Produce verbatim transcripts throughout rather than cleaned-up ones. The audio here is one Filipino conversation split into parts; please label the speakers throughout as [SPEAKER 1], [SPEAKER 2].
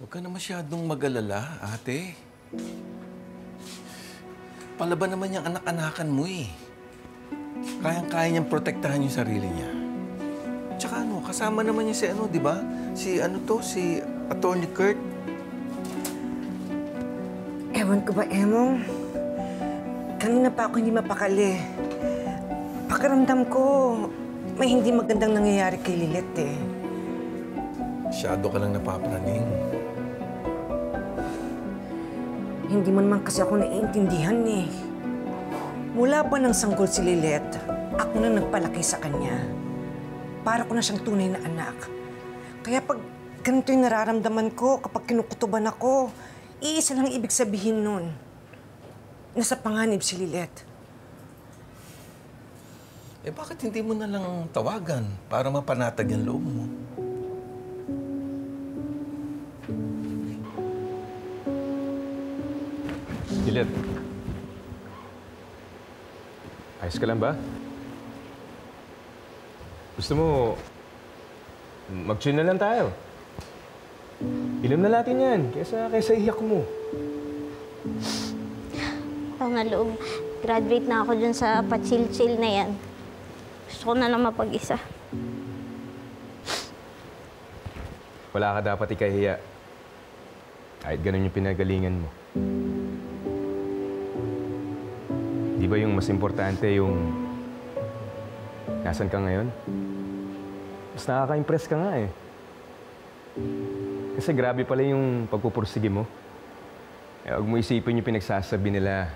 [SPEAKER 1] Huwag ka na masyadong mag-alala, ate. Palaban naman yung anak-anakan mo eh. Kayang-kaya niyang protektahan yung sarili niya. Tsaka ano, kasama naman niya si ano, di ba? Si ano to, si Attorney Kurt.
[SPEAKER 2] Ewan ko ba, Emong? Kanina pa ako hindi mapakali. Pakiramdam ko, may hindi magandang nangyayari kay Lilet eh.
[SPEAKER 1] Masyado ka lang napapraning.
[SPEAKER 2] Hindi mo naman kasi ako naiintindihan eh. Mula pa nang sanggol si Lilet, ako na nagpalaki sa kanya. Para ko na siyang tunay na anak. Kaya pag ganito yung nararamdaman ko, kapag kinukutuban ako, iisa lang ibig sabihin nun. Nasa panganib si Lilet.
[SPEAKER 1] Eh bakit hindi mo na lang tawagan para mapanatag yung loob mo?
[SPEAKER 3] Lilet. Ayos ka lang ba? Gusto mo, mag-chill na lang tayo. Inom na natin yan, kaysa, kaysa iyak mo.
[SPEAKER 4] Oo nga, Loob. Graduate na ako dun sa pa-chill-chill na yan. Gusto ko na lang mapag-isa.
[SPEAKER 3] Wala ka dapat ikahiya. Kahit ganun yung pinagalingan mo. Di ba yung mas importante yung nasan ka ngayon? Mas nakaka-impress ka nga eh. Kasi grabe pala yung pagpupursige mo. Eh, huwag mo isipin yung pinagsasabi nila.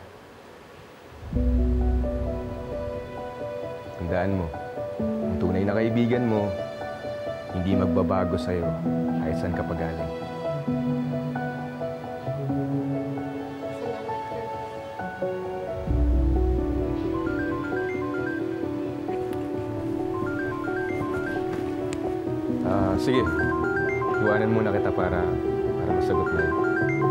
[SPEAKER 3] Tandaan mo, ang tunay na kaibigan mo, hindi magbabago sa'yo kahit saan ka pagaling. Ah, sige. Iwanan muna kita para, para masagot na yun.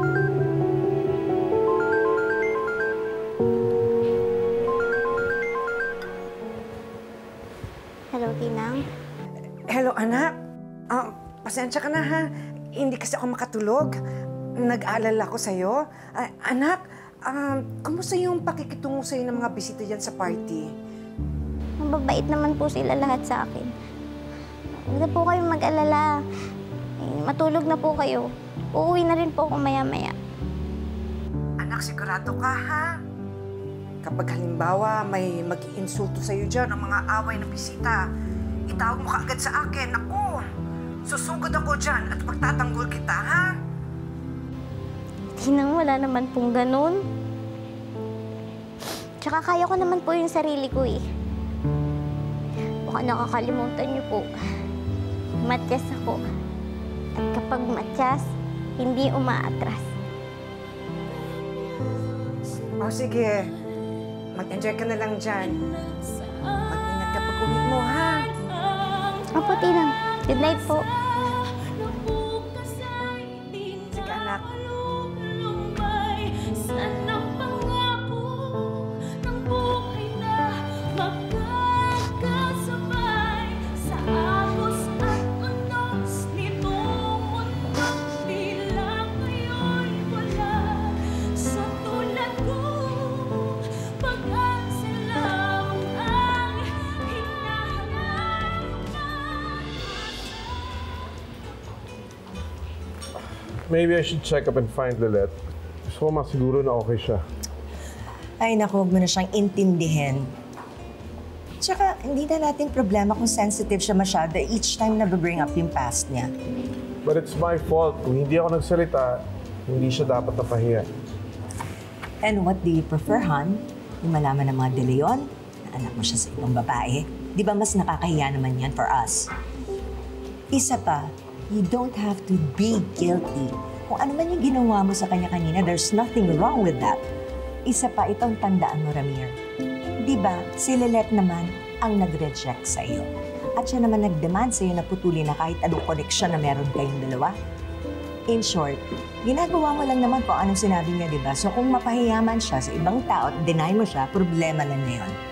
[SPEAKER 4] Hello, Tinang.
[SPEAKER 2] Hello, anak. Ah, pasensya ka na, ha? Hindi kasi ako makatulog. Nag-aalala ko sa'yo. Ah, anak, um, kumusta yung pakikitungo sa'yo ng mga bisita dyan sa party?
[SPEAKER 4] Mababait naman po sila lahat sa akin. Huwag na po kayong mag-alala. Eh, matulog na po kayo. Uuwi na rin po ako maya-maya.
[SPEAKER 2] Anak, sigurado ka, ha? Kapag halimbawa may mag-iinsulto sa'yo dyan ng mga away na bisita, itawag mo kaagad sa akin. Ako, susugod ako dyan at pagtatanggol kita, ha?
[SPEAKER 4] Tinang, wala naman pong ganun. Tsaka kaya ko naman po yung sarili ko eh. Baka nakakalimutan niyo po. Matyas ako. At kapag matyas, hindi umaatras.
[SPEAKER 2] O sige, mag-enjoy ka na lang dyan. Mag-ingat ka pag uwi mo, ha?
[SPEAKER 4] Opo, Tinang. Good night po.
[SPEAKER 2] Sige, anak.
[SPEAKER 5] Maybe I should check up and find Lilet. Gusto ko masiguro na okay siya.
[SPEAKER 6] Ay, naku, huwag mo na siyang intindihin. Tsaka, hindi na natin problema kung sensitive siya masyado each time na bring up yung past niya.
[SPEAKER 5] But it's my fault. Kung hindi ako nagsalita, hindi siya dapat napahiya.
[SPEAKER 6] And what do you prefer, hon? Yung malaman ng mga De Leon na anak mo siya sa ibang babae? Di ba mas nakakahiya naman yan for us? Isa pa, you don't have to be guilty. Kung ano man yung ginawa mo sa kanya kanina, there's nothing wrong with that. Isa pa, itong tandaan mo, Ramir. Di ba, si Lilet naman ang nag-reject sa'yo. At siya naman nag-demand sa'yo na putulin na kahit anong connection na meron kayong dalawa. In short, ginagawa mo lang naman kung anong sinabi niya, di ba? So kung mapahiyaman siya sa ibang tao at deny mo siya, problema lang na yun.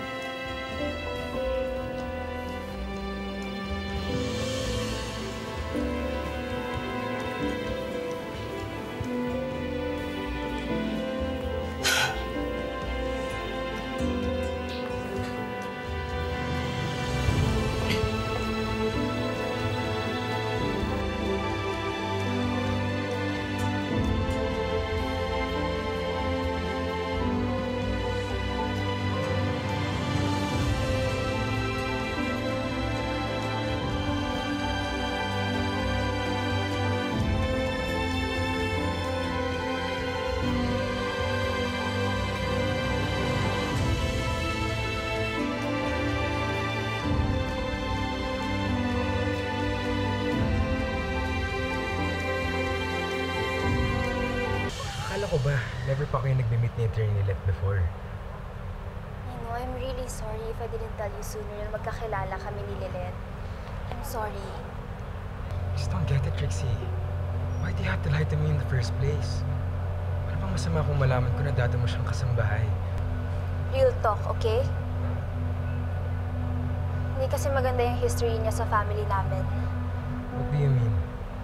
[SPEAKER 3] ko ba? Never pa kayo nag-meet ni Attorney Lilette before.
[SPEAKER 7] I know, I'm really sorry if I didn't tell you sooner na magkakilala kami ni Lilette. I'm sorry.
[SPEAKER 3] Just don't get it, Trixie. Why do you have to lie to me in the first place? Ano bang masama kung malaman ko na dati mo siyang kasambahay?
[SPEAKER 7] Real talk, okay? Hindi kasi maganda yung history niya sa family namin.
[SPEAKER 3] What do you mean?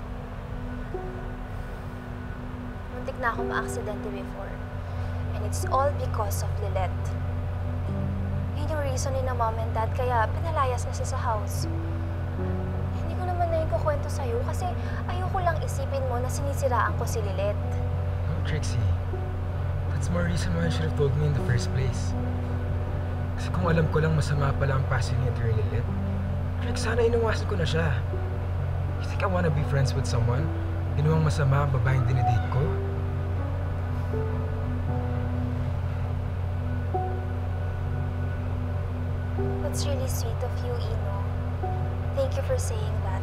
[SPEAKER 7] Muntik na ako ma-aksidente before. And it's all because of Lilette. Yun yung reason ni na mom and dad kaya pinalayas na siya sa house. Hindi ko naman na yung kukwento sa'yo kasi ayoko lang isipin mo na sinisiraan ko si Lilette.
[SPEAKER 3] No, Trixie. That's more reason why you should have told me in the first place. Kasi kung alam ko lang masama pala ang past ni Attorney Lilette, Trix, sana inuwasan ko na siya. You think I wanna be friends with someone? Ginawang masama ang babaeng dinidate ko?
[SPEAKER 7] That's really sweet of you, Ino. Thank you for saying that.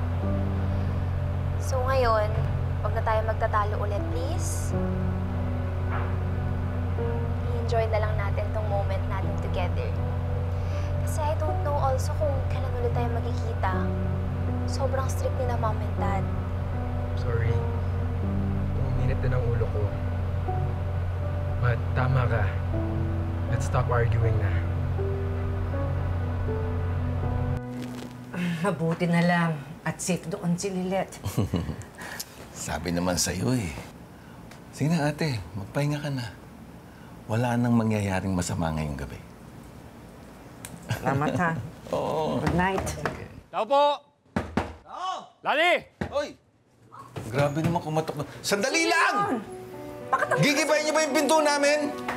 [SPEAKER 7] So ngayon, huwag na tayo magtatalo ulit, please. I-enjoy na lang natin tong moment natin together. Kasi I don't know also kung kailan ulit tayo magkikita. Sobrang strict ni na mom and dad.
[SPEAKER 3] Sorry. Uminit din ang ulo ko. But tama ka. Let's stop arguing na.
[SPEAKER 2] Mabuti na lang at safe doon si Lilette.
[SPEAKER 1] Sabi naman sa'yo eh. Sige na ate, magpahinga ka na. Wala nang mangyayaring masama ngayong gabi.
[SPEAKER 2] Salamat ha.
[SPEAKER 1] Oo.
[SPEAKER 2] Good night.
[SPEAKER 8] Tao po! Lani!
[SPEAKER 1] Hoy! Grabe naman kumatok na. Sandali lang! Gigibayin niyo ba yung pinto namin?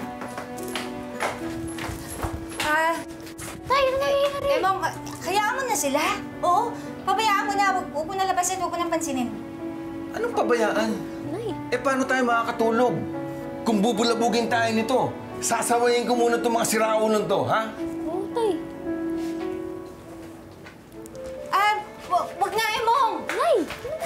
[SPEAKER 9] Ah,
[SPEAKER 4] Tay, ano nangyayari?
[SPEAKER 9] eh, Mom, hayaan mo na sila. Oo, pabayaan mo na. Huwag huwag mo na labasin, huwag mo nang pansinin.
[SPEAKER 1] Anong pabayaan?
[SPEAKER 4] Nay.
[SPEAKER 1] Eh, paano tayo makakatulog? Kung bubulabugin tayo nito, sasawayin ko muna itong mga siraulan to, ha?
[SPEAKER 4] Oo, Tay.
[SPEAKER 9] Ah, hu- huwag nga eh, Mom.
[SPEAKER 4] Nay!